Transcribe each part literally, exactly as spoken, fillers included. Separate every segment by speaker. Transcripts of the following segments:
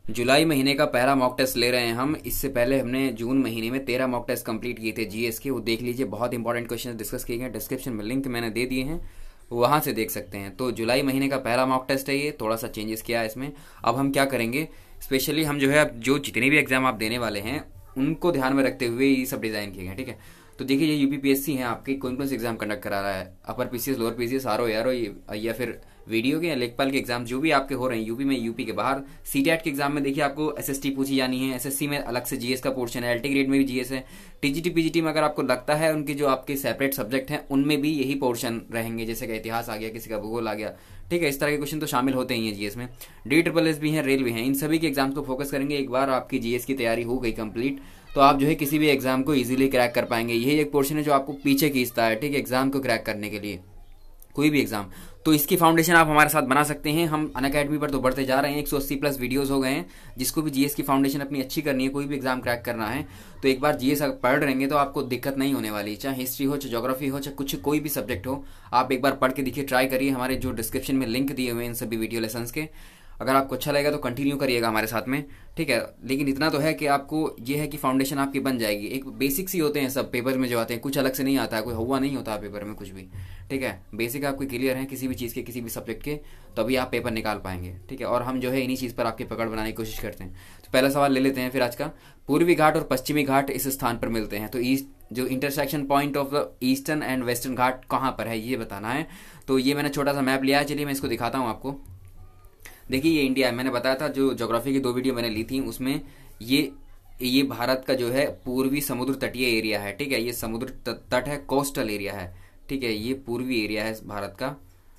Speaker 1: जुलाई महीने का पहला मॉक टेस्ट ले रहे हैं हम। इससे पहले हमने जून महीने में तेरह मॉक टेस्ट कंप्लीट किए थे जीएस के, वो देख लीजिए। बहुत इंपॉर्टेंट क्वेश्चन डिस्कस किए गए, डिस्क्रिप्शन में लिंक मैंने दे दिए हैं, वहाँ से देख सकते हैं। तो जुलाई महीने का पहला मॉक टेस्ट है ये, थोड़ा सा चेंजेस किया है इसमें। अब हम क्या करेंगे, स्पेशली हम जो है अब जो जितने भी एग्जाम आप देने वाले हैं उनको ध्यान में रखते हुए ये सब डिज़ाइन किए गए, ठीक है। तो देखिए ये यूपीपीएससी है आपके, कौन कौन से एग्जाम कंडक्ट करा रहा है, upper PCS, lower PCS, RO, ARO या फिर वीडियो के या लेखपाल के एग्जाम जो भी आपके हो रहे हैं यूपी में, यूपी के बाहर। सीटेट के एग्जाम में देखिए आपको एसएसटी पूछी जानी है, एसएससी में अलग से जीएस का पोर्शन है, एलटी ग्रेड में भी जीएस है, टीजीटी पीजीटी में अगर आपको लगता है उनके जो आपके सेपरेट सब्जेक्ट हैं उनमें भी यही पोर्शन रहेंगे, जैसे कि इतिहास आ गया, किसी का भूगोल आ गया, ठीक है। इस तरह के क्वेश्चन तो शामिल होते ही हैं जीएस में। डी ट्रिपल एस भी हैं, रेल भी हैं, इन सभी के एग्जाम्स को फोकस करेंगे। एक बार आपकी जीएस की तैयारी हो गई कंप्लीट तो आप जो है किसी भी एग्जाम को इजीली क्रैक कर पाएंगे। यही एक पोर्शन है जो आपको पीछे खींचता है, ठीक है, एग्जाम को क्रैक करने के लिए, कोई भी एग्जाम। तो इसकी फाउंडेशन आप हमारे साथ बना सकते हैं। हम अनअकैडमी पर तो बढ़ते जा रहे हैं, एक सौ अस्सी प्लस वीडियोस हो गए हैं। जिसको भी जीएस की फाउंडेशन अपनी अच्छी करनी है, कोई भी एग्जाम क्रैक करना है, तो एक बार जीएस अगर पढ़ रहेंगे तो आपको दिक्कत नहीं होने वाली। चाहे हिस्ट्री हो, चाहे ज्योग्राफी हो, चाहे कुछ कोई भी सब्जेक्ट हो, आप एक बार पढ़ के देखिए, ट्राई करिए। हमारे जो डिस्क्रिप्शन में लिंक दिए हुए हैं इन सभी वीडियो लेसन्स के, अगर आपको अच्छा लगेगा तो कंटिन्यू करिएगा हमारे साथ में, ठीक है। लेकिन इतना तो है कि आपको ये है कि फाउंडेशन आपकी बन जाएगी। एक बेसिक्स ही होते हैं सब पेपर में जो आते हैं, कुछ अलग से नहीं आता है, कोई हुआ नहीं होता पेपर में कुछ भी, ठीक है। बेसिक आपको क्लियर है किसी भी चीज़ के, किसी भी सब्जेक्ट के, तभी आप पेपर निकाल पाएंगे, ठीक है। और हम जो है इन्हीं चीज़ पर आपकी पकड़ बनाने की कोशिश करते हैं। तो पहला सवाल ले लेते हैं फिर आज का। पूर्वी घाट और पश्चिमी घाट इस स्थान पर मिलते हैं, तो ईस्ट जो intersection point of the eastern and western Ghat कहाँ पर है ये बताना है। तो ये मैंने छोटा सा मैप लिया है, चलिए मैं इसको दिखाता हूँ आपको। देखिए ये इंडिया है, मैंने बताया था जो ज्योग्राफी की दो वीडियो मैंने ली थी उसमें ये ये भारत का जो है पूर्वी समुद्र तटीय एरिया है, ठीक है। ये समुद्र तट है, कोस्टल एरिया है, ठीक है। ये पूर्वी एरिया है भारत का,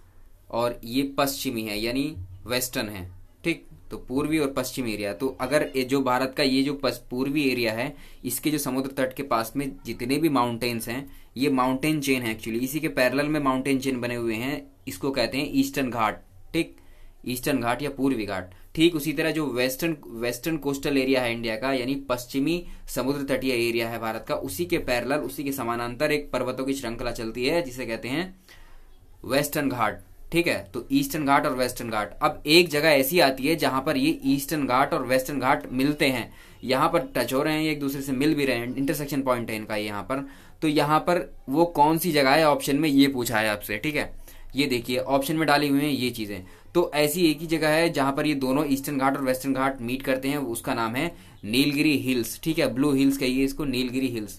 Speaker 1: और ये पश्चिमी है यानी वेस्टर्न है, ठीक। तो पूर्वी और पश्चिमी एरिया, तो अगर ये जो भारत का ये जो पूर्वी एरिया है, इसके जो समुद्र तट के पास में जितने भी माउंटेन्स हैं, ये माउंटेन चेन है एक्चुअली, इसी के पैरेलल में माउंटेन चेन बने हुए हैं, इसको कहते हैं ईस्टर्न घाट, ठीक। ईस्टर्न घाट या पूर्वी घाट। ठीक उसी तरह जो वेस्टर्न वेस्टर्न कोस्टल एरिया है इंडिया का, यानी पश्चिमी समुद्र तटीय एरिया है भारत का, उसी के पैरेलल, उसी के समानांतर एक पर्वतों की श्रृंखला चलती है जिसे कहते हैं वेस्टर्न घाट, ठीक है। तो ईस्टर्न घाट और वेस्टर्न घाट। अब एक जगह ऐसी आती है जहां पर ये ईस्टर्न घाट और वेस्टर्न घाट मिलते हैं, यहां पर टच हो रहे हैं, एक दूसरे से मिल भी रहे हैं, इंटरसेक्शन पॉइंट है इनका यहाँ पर। तो यहाँ पर वो कौन सी जगह है, ऑप्शन में ये पूछा है आपसे, ठीक है। ये देखिए ऑप्शन में डाली हुई हैं ये चीजें। तो ऐसी एक ही जगह है जहां पर ये दोनों ईस्टर्न घाट और वेस्टर्न घाट मीट करते हैं, उसका नाम है नीलगिरी हिल्स, ठीक है। ब्लू हिल्स कहिए इसको, नीलगिरी हिल्स,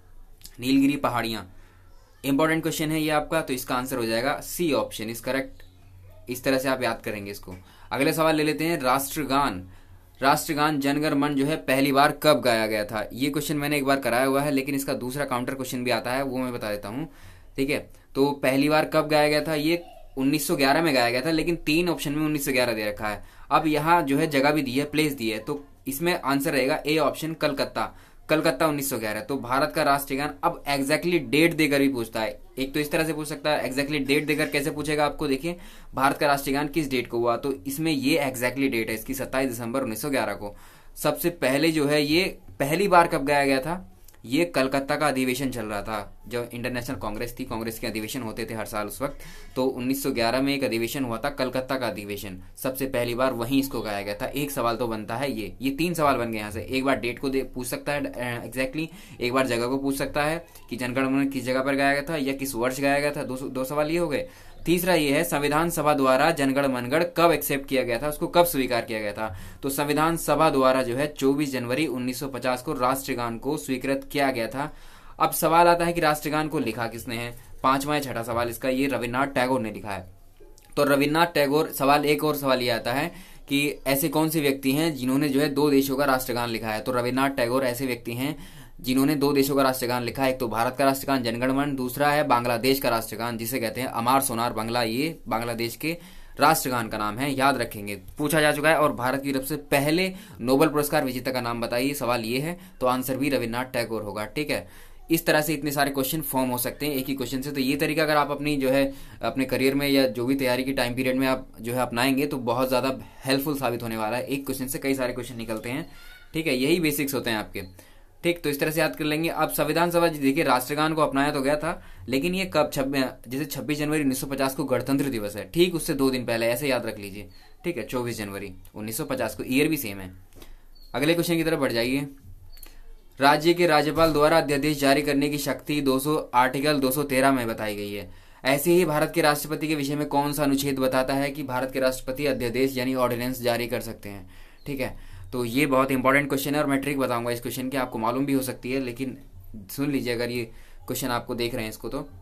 Speaker 1: नीलगिरी पहाड़ियां। इंपॉर्टेंट क्वेश्चन है ये आपका, तो इसका आंसर हो जाएगा सी ऑप्शन इज करेक्ट। इस तरह से आप याद करेंगे इसको। अगले सवाल ले लेते हैं, राष्ट्रगान। राष्ट्रगान जनगण मन जो है पहली बार कब गाया गया था? ये क्वेश्चन मैंने एक बार कराया हुआ है, लेकिन इसका दूसरा काउंटर क्वेश्चन भी आता है, वो मैं बता देता हूँ, ठीक है। तो पहली बार कब गाया गया था? ये उन्नीस सौ ग्यारह में गाया गया था, लेकिन तीन ऑप्शन में उन्नीस सौ ग्यारह दे रखा है। अब यहाँ जो है जगह भी दी है, प्लेस दी है, तो इसमें आंसर रहेगा ए ऑप्शन, कलकत्ता। कलकत्ता उन्नीस सौ ग्यारह। तो भारत का राष्ट्रगान, अब एग्जैक्टली डेट देकर भी पूछता है, एक तो इस तरह से पूछ सकता है, एग्जैक्टली डेट देकर कैसे पूछेगा आपको, देखिए भारत का राष्ट्रगान किस डेट को हुआ, तो इसमें ये एग्जैक्टली डेट है इसकी सत्ताईस दिसंबर उन्नीस सौ ग्यारह को। सबसे पहले जो है ये पहली बार कब गाया गया था, ये कलकत्ता का अधिवेशन चल रहा था, जो इंटरनेशनल कांग्रेस थी, कांग्रेस के अधिवेशन होते थे हर साल उस वक्त। तो उन्नीस सौ ग्यारह में एक अधिवेशन हुआ था, कलकत्ता का अधिवेशन, सबसे पहली बार वहीं इसको गाया गया था। एक सवाल तो बनता है ये ये तीन सवाल बन गए यहाँ से। एक बार डेट को पूछ सकता है एग्जैक्टली, एक बार जगह को पूछ सकता है कि जनगण मन किस जगह पर गाया गया था या किस वर्ष गाया गया था, दो, दो सवाल ये हो गए। तीसरा ये है संविधान सभा द्वारा जनगण मनगढ़ कब एक्सेप्ट किया गया था, उसको कब स्वीकार किया गया था? तो संविधान सभा द्वारा जो है चौबीस जनवरी उन्नीस सौ पचास को राष्ट्रगान को स्वीकृत किया गया था। अब सवाल आता है कि राष्ट्रगान को लिखा किसने है? पांचवा या छठा सवाल इसका, ये रविन्द्रनाथ टैगोर ने लिखा है। तो रविन्द्रनाथ टैगोर, सवाल एक और सवाल ये आता है कि ऐसे कौन से व्यक्ति हैं जिन्होंने जो है दो देशों का राष्ट्रगान लिखा है? तो रविन्द्रनाथ टैगोर ऐसे व्यक्ति हैं जिन्होंने दो देशों का राष्ट्रगान लिखा है। एक तो भारत का राष्ट्रगान जनगण मन, दूसरा है बांग्लादेश का राष्ट्रगान जिसे कहते हैं अमार सोनार बांग्ला। ये बांग्लादेश के राष्ट्रगान का नाम है, याद रखेंगे, पूछा जा चुका है। और भारत की तरफ से पहले नोबेल पुरस्कार विजेता का नाम बताइए, सवाल ये है, तो आंसर भी रविन्द्रनाथ टैगोर होगा, ठीक है। इस तरह से इतने सारे क्वेश्चन फॉर्म हो सकते हैं एक ही क्वेश्चन से। तो ये तरीका अगर आप अपनी जो है अपने करियर में या जो भी तैयारी की टाइम पीरियड में आप जो है अपनाएंगे तो बहुत ज्यादा हेल्पफुल साबित होने वाला है। एक क्वेश्चन से कई सारे क्वेश्चन निकलते हैं, ठीक है। यही बेसिक्स होते हैं आपके। ठीक, तो इस तरह से याद कर लेंगे। अब संविधान सभा देखिए राष्ट्रगान को अपनाया तो गया था, लेकिन ये कब, छब्बीस जैसे छब्बीस जनवरी उन्नीस सौ पचास को गणतंत्र दिवस है, ठीक उससे दो दिन पहले, ऐसे याद रख लीजिए। ठीक है, चौबीस जनवरी उन्नीस सौ पचास को, ईयर भी सेम है। अगले क्वेश्चन की तरफ बढ़ जाइए। राज्य के राज्यपाल द्वारा अध्यादेश जारी करने की शक्ति दो सौ आर्टिकल दो सौ तेरह में बताई गई है। ऐसे ही भारत के राष्ट्रपति के विषय में कौन सा अनुच्छेद बताता है कि भारत के राष्ट्रपति अध्यादेश यानी ऑर्डिनेंस जारी कर सकते हैं। ठीक है, तो ये बहुत इंपॉर्टेंट क्वेश्चन है और मैं ट्रिक बताऊंगा इस क्वेश्चन की, आपको मालूम भी हो सकती है, लेकिन सुन लीजिए अगर ये क्वेश्चन आपको देख रहे हैं इसको। तो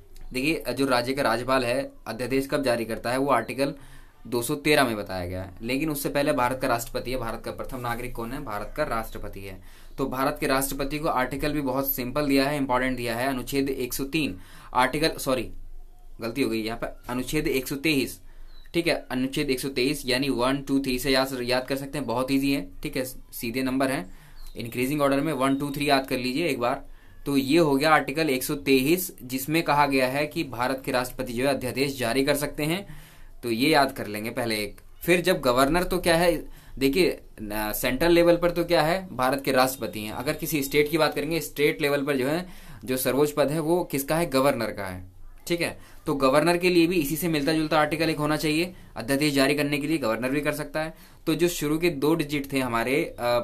Speaker 1: देखिए जो राज्य का राज्यपाल है अध्यादेश कब जारी करता है, वो आर्टिकल दो सौ तेरह में बताया गया है, लेकिन उससे पहले भारत का राष्ट्रपति है। भारत का प्रथम नागरिक कौन है, भारत का राष्ट्रपति है। तो भारत के राष्ट्रपति को आर्टिकल भी बहुत सिंपल दिया है, इंपॉर्टेंट दिया है, अनुच्छेद एक सौ तीन आर्टिकल, सॉरी गलती हो गई यहाँ पे, अनुच्छेद एक सौ तेईस। ठीक है, अनुच्छेद एक सौ तेईस यानी वन टू थ्री से याद याद कर सकते हैं, बहुत ईजी है। ठीक है, सीधे नंबर है, इंक्रीजिंग ऑर्डर में वन टू थ्री याद कर लीजिए एक बार। तो ये हो गया आर्टिकल एक सौ तेईस, जिसमें कहा गया है कि भारत के राष्ट्रपति जो है अध्यादेश जारी कर सकते हैं। तो ये याद कर लेंगे पहले एक। फिर जब गवर्नर, तो क्या है देखिए सेंट्रल लेवल पर तो क्या है, भारत के राष्ट्रपति हैं। अगर किसी स्टेट की बात करेंगे, स्टेट लेवल पर जो है जो सर्वोच्च पद है वो किसका है, गवर्नर का है। ठीक है, तो गवर्नर के लिए भी इसी से मिलता जुलता आर्टिकल एक होना चाहिए, अध्यादेश जारी करने के लिए गवर्नर भी कर सकता है। तो जो शुरू के दो डिजिट थे हमारे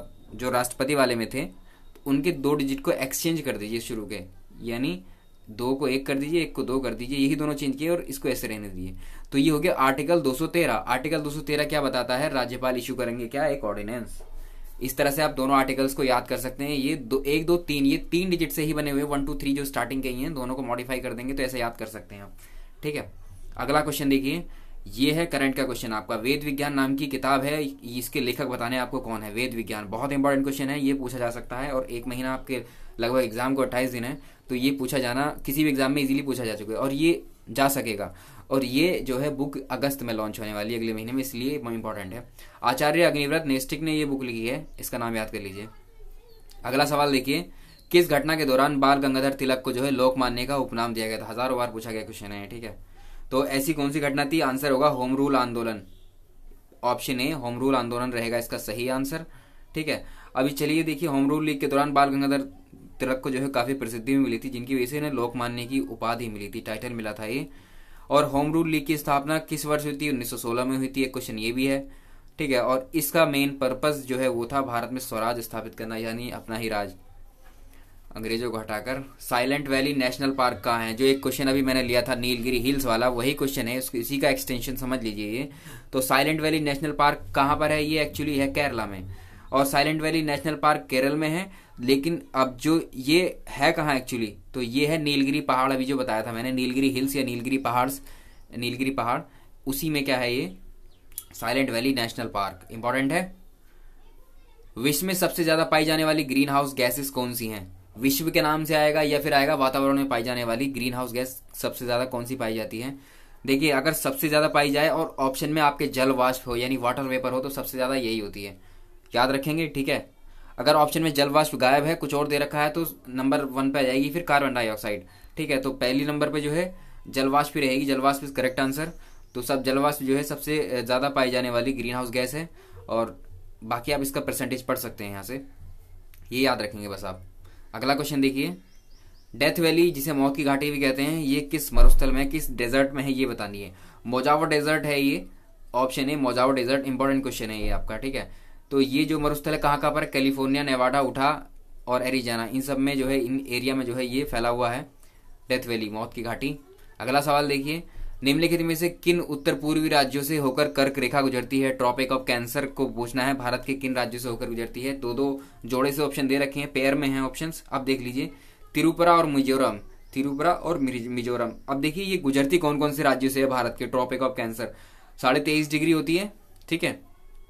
Speaker 1: जो राष्ट्रपति वाले में थे, उनके दो डिजिट को एक्सचेंज कर दीजिए शुरू के, यानी दो को एक कर दीजिए, एक को दो कर दीजिए, यही दोनों चेंज किए और इसको ऐसे रहने दीजिए। तो ये हो गया आर्टिकल दो सौ तेरह। आर्टिकल दो सौ तेरह क्या बताता है, राज्यपाल इशू करेंगे क्या, एक ऑर्डिनेंस। इस तरह से आप दोनों आर्टिकल्स को याद कर सकते हैं। ये दो, एक दो तीन, ये तीन डिजिट से ही बने हुए, वन टू थ्री जो स्टार्टिंग के ही हैं, दोनों को मॉडिफाई कर देंगे तो ऐसे याद कर सकते हैं आप। ठीक है, अगला क्वेश्चन देखिए, ये है करंट का क्वेश्चन आपका। वेद विज्ञान नाम की किताब है, इसके लेखक बताने आपको कौन है। वेद विज्ञान बहुत इंपॉर्टेंट क्वेश्चन है, ये पूछा जा सकता है, और एक महीना आपके लगभग एग्जाम को अट्ठाईस दिन है, तो ये पूछा जाना किसी भी एग्जाम में इजीली पूछा जा चुका है और ये जा सकेगा। और ये जो है बुक अगस्त में लॉन्च होने वाली है, अगले महीने में, इसलिए इंपॉर्टेंट है। आचार्य अग्निव्रत नेस्टिक ने ये बुक लिखी है, इसका नाम याद कर लीजिए। अगला सवाल देखिए, किस घटना के दौरान बाल गंगाधर तिलक को जो है लोकमान्य का उपनाम दिया गया था। हजारों बार पूछा गया क्वेश्चन है। ठीक है, तो ऐसी कौन सी घटना थी, आंसर होगा होम रूल आंदोलन। ऑप्शन ए होम रूल आंदोलन रहेगा इसका सही आंसर। ठीक है, अभी चलिए देखिए, होम रूल लीग के दौरान बाल गंगाधर तिलक को जो है काफी प्रसिद्धि भी मिली थी, जिनकी वजह से इन्हें लोकमान्य की उपाधि मिली थी, टाइटल मिला था ये। और होम रूल लीग की स्थापना किस वर्ष हुई थी, उन्नीस सौ सोलह में हुई थी, एक क्वेश्चन ये भी है। ठीक है, और इसका मेन पर्पस जो है वो था भारत में स्वराज स्थापित करना, यानी अपना ही राज अंग्रेजों को हटाकर। साइलेंट वैली नेशनल पार्क कहाँ है, जो एक क्वेश्चन अभी मैंने लिया था नीलगिरी हिल्स वाला, वही क्वेश्चन है, इसी का एक्सटेंशन समझ लीजिए ये। तो साइलेंट वैली नेशनल पार्क कहाँ पर है, ये एक्चुअली है केरला में, और silent valley national park Kerala में है। लेकिन अब जो ये है कहाँ एक्चुअली, तो ये है नीलगिरी पहाड़, अभी जो बताया था मैंने, नीलगिरी हिल्स या नीलगिरी पहाड़, नीलगिरी पहाड़, उसी में क्या है ये silent valley national park. Important है। विश्व में सबसे ज्यादा पाई जाने वाली ग्रीन हाउस गैसेस कौन सी हैं, विश्व के नाम से आएगा या फिर आएगा वातावरण में पाई जाने वाली ग्रीन हाउस गैस सबसे ज्यादा कौन सी पाई जाती है। देखिए, अगर सबसे ज्यादा पाई जाए और ऑप्शन में आपके जल वाष्प हो यानी वाटर वेपर हो, तो सबसे ज्यादा यही होती है, याद रखेंगे। ठीक है, अगर ऑप्शन में जल वाष्प गायब है, कुछ और दे रखा है, तो नंबर वन पे आ जाएगी फिर कार्बन डाइऑक्साइड। ठीक है, तो पहली नंबर पे जो है जल वाष्प ही रहेगी, जल वाष्प इज करेक्ट आंसर। तो सब जल वाष्प जो है सबसे ज्यादा पाई जाने वाली ग्रीन हाउस गैस है, और बाकी आप इसका परसेंटेज पढ़ सकते हैं यहाँ से, ये याद रखेंगे बस आप। अगला क्वेश्चन देखिए, डेथ वैली जिसे मौत की घाटी भी कहते हैं, ये किस मरुस्थल में, किस डेजर्ट में है, ये बतानी है। मोजावो डेजर्ट है ये, option A Mojave desert, important question है ये आपका। ठीक है, तो ये जो मरुस्थल है कहाँ कहाँ पर, कैलिफोर्निया, नेवाडा, उठा और एरिजाना, इन सब में जो है, इन एरिया में जो है ये फैला हुआ है डेथ वैली, मौत की घाटी। अगला सवाल देखिए, निम्नलिखित में से किन उत्तर पूर्वी राज्यों से होकर कर्क रेखा गुजरती है। ट्रॉपिक ऑफ कैंसर को पूछना है, भारत के किन राज्यों से होकर गुजरती है। दो दो जोड़े से ऑप्शन दे रखे हैं, पेयर में हैं ऑप्शंस, अब देख लीजिए, त्रिपुरा और मिजोरम, त्रिपुरा और मिजोरम। अब देखिए ये गुजरती कौन कौन से राज्यों से है भारत के। ट्रॉपिक ऑफ कैंसर साढ़े तेईस डिग्री होती है, ठीक है,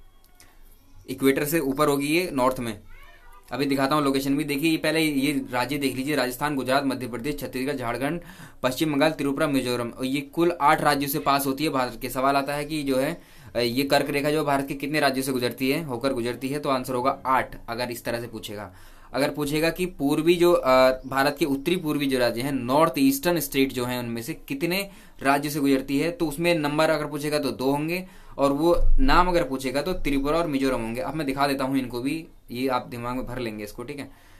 Speaker 1: इक्वेटर से ऊपर होगी ये नॉर्थ में। अभी दिखाता हूँ लोकेशन भी, देखिए ये पहले ये राज्य देख लीजिए, राजस्थान, गुजरात, मध्य प्रदेश, छत्तीसगढ़, झारखंड, पश्चिम बंगाल, त्रिपुरा, मिजोरम, और ये कुल आठ राज्यों से पास होती है भारत के। सवाल आता है कि जो है ये कर्क रेखा जो भारत के कितने राज्यों से गुजरती है, होकर गुजरती है, तो आंसर होगा आठ, अगर इस तरह से पूछेगा। अगर पूछेगा कि पूर्वी जो भारत के उत्तरी पूर्वी जो राज्य हैं, नॉर्थ ईस्टर्न स्टेट जो हैं, उनमें से कितने राज्यों से गुजरती है, तो उसमें नंबर अगर पूछेगा तो दो होंगे, और वो नाम अगर पूछेगा तो त्रिपुरा और मिजोरम होंगे। अब मैं दिखा देता हूं इनको भी, ये आप दिमाग में भर लेंगे इसको, ठीक है।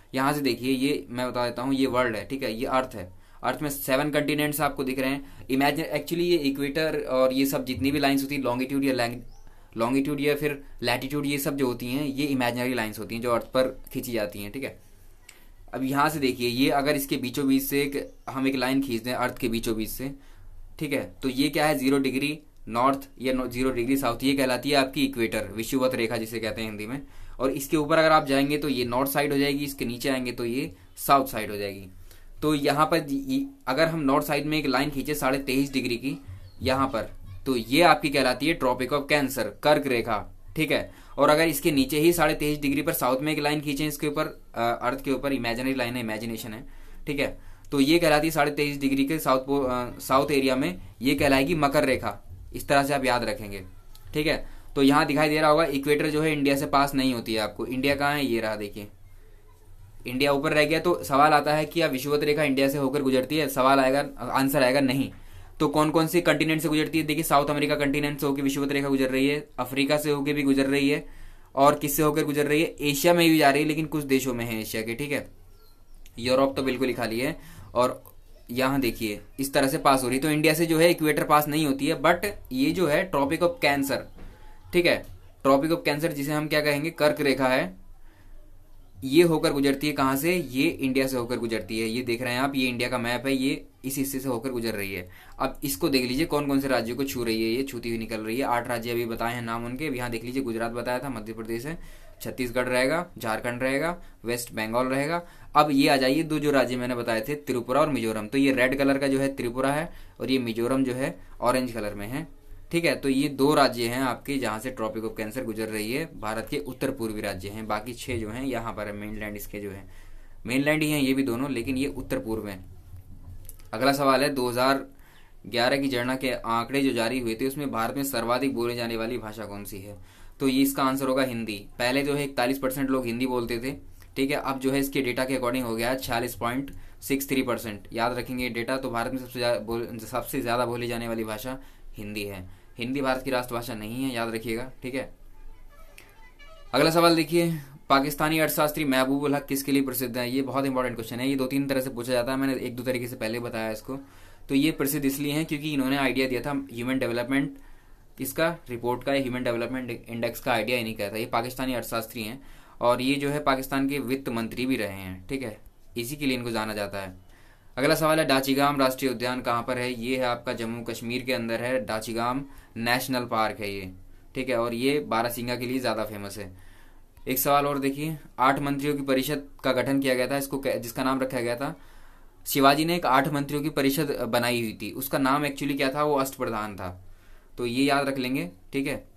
Speaker 1: यहाँ से देखिए, ये मैं बता देता हूँ, ये वर्ल्ड है, ठीक है, ये अर्थ है। अर्थ में सेवन कंटिनेंट्स आपको दिख रहे हैं। इमेजिन, एक्चुअली ये इक्वेटर और ये सब जितनी भी लाइंस होती है, लॉन्गिट्यूड या लॉन्गिट्यूड या फिर लैटिट्यूड, ये सब जो होती हैं ये इमेजिनरी लाइंस होती हैं जो अर्थ पर खींची जाती हैं, ठीक है। अब यहाँ से देखिए, ये अगर इसके बीचों बीच से एक हम एक लाइन खींच दें अर्थ के बीचों बीच से, ठीक है, तो ये क्या है, जीरो डिग्री नॉर्थ या जीरो डिग्री साउथ, ये कहलाती है आपकी इक्वेटर, विषुवत रेखा जिसे कहते हैं हिंदी में। और इसके ऊपर अगर आप जाएंगे तो ये नॉर्थ साइड हो जाएगी, इसके नीचे आएंगे तो ये साउथ साइड हो जाएगी। तो यहाँ पर अगर हम नॉर्थ साइड में एक लाइन खींचे साढ़े तेईस डिग्री की यहाँ पर, तो ये आपकी कहलाती है ट्रॉपिक ऑफ कैंसर, कर्क रेखा, ठीक है। और अगर इसके नीचे ही साढ़े तेईस डिग्री पर साउथ में एक लाइन खींचे इसके ऊपर, अर्थ के ऊपर, इमेजिनरी लाइन है, इमेजिनेशन है, ठीक है, तो ये कहलाती है साढ़े तेईस डिग्री के साउथ साउथ एरिया में, ये कहलाएगी मकर रेखा। इस तरह से आप याद रखेंगे, ठीक है। तो यहाँ दिखाई दे रहा होगा इक्वेटर जो है इंडिया से पास नहीं होती है आपको। इंडिया कहाँ है, ये रहा देखिए, इंडिया ऊपर रह गया। तो सवाल आता है कि क्या विषुवत रेखा इंडिया से होकर गुजरती है? सवाल आएगा, आंसर आएगा नहीं। तो कौन कौन सी कंटिनेंट से गुजरती है? देखिए, साउथ अमेरिका कंटिनेंट से होकर विषुवत रेखा गुजर रही है, अफ्रीका से होकर भी गुजर रही है, और किससे होकर गुजर रही है, एशिया में भी जा रही है, लेकिन कुछ देशों में है एशिया के, ठीक है। यूरोप तो बिल्कुल ही खाली है। और यहाँ देखिए इस तरह से पास हो रही है। तो इंडिया से जो है इक्वेटर पास नहीं होती है, बट ये जो है ट्रॉपिक ऑफ कैंसर, ठीक है, ट्रॉपिक ऑफ कैंसर जिसे हम क्या कहेंगे, कर्क रेखा है, ये होकर गुजरती है। कहाँ से? ये इंडिया से होकर गुजरती है। ये देख रहे हैं आप, ये इंडिया का मैप है, ये इस हिस्से से होकर गुजर रही है। अब इसको देख लीजिए कौन कौन से राज्यों को छू रही है, ये छूती हुई निकल रही है। आठ राज्य अभी बताए हैं नाम उनके। यहाँ देख लीजिए, गुजरात बताया था, मध्य प्रदेश है, छत्तीसगढ़ रहेगा, झारखंड रहेगा, वेस्ट बंगाल रहेगा। अब ये आ जाइए, दो जो राज्य मैंने बताए थे, त्रिपुरा और मिजोरम। तो ये रेड कलर का जो है त्रिपुरा है, और ये मिजोरम जो है ऑरेंज कलर में है, ठीक है। तो ये दो राज्य हैं आपके जहां से ट्रॉपिक ऑफ कैंसर गुजर रही है। भारत के उत्तर पूर्वी राज्य हैं, बाकी छह जो हैं यहाँ पर है, मेनलैंड इसके जो है, मेनलैंड ही हैं ये भी दोनों, लेकिन ये उत्तर पूर्व में। अगला सवाल है, दो हज़ार ग्यारह की जनगणना के आंकड़े जो जारी हुए थे उसमें भारत में सर्वाधिक बोले जाने वाली भाषा कौन सी है? तो ये इसका आंसर होगा हिंदी। पहले जो है इकतालीस परसेंट लोग हिंदी बोलते थे, ठीक है। अब जो है इसके डेटा के अकॉर्डिंग हो गया है छियालीस पॉइंट सिक्स थ्री परसेंट। याद रखेंगे डेटा। तो भारत में सबसे ज्यादा सबसे ज्यादा बोली जाने वाली भाषा हिंदी है। हिंदी भारत की राष्ट्रभाषा नहीं है, याद रखिएगा, ठीक है। अगला सवाल देखिए, पाकिस्तानी अर्थशास्त्री महबूबुल हक किसके लिए प्रसिद्ध है? ये बहुत इंपॉर्टेंट क्वेश्चन है। ये दो तीन तरह से पूछा जाता है, मैंने एक दो तरीके से पहले बताया इसको। तो ये प्रसिद्ध इसलिए हैं क्योंकि इन्होंने आइडिया दिया था ह्यूमन डेवलपमेंट, किसका, रिपोर्ट का, ह्यूमन डेवलपमेंट इंडेक्स का आइडिया इन्हीं का था। ये पाकिस्तानी अर्थशास्त्री हैं, और ये जो है पाकिस्तान के वित्त मंत्री भी रहे हैं, ठीक है। इसी के लिए इनको जाना जाता है। अगला सवाल है, डाचीगाम राष्ट्रीय उद्यान कहाँ पर है? ये है आपका जम्मू कश्मीर के अंदर है, डाचीगाम नेशनल पार्क है ये, ठीक है। और ये बारासिंगा के लिए ज्यादा फेमस है। एक सवाल और देखिए, आठ मंत्रियों की परिषद का गठन किया गया था, इसको जिसका नाम रखा गया था, शिवाजी ने एक आठ मंत्रियों की परिषद बनाई हुई थी, उसका नाम एक्चुअली क्या था? वो अष्टप्रधान था। तो ये याद रख लेंगे, ठीक है।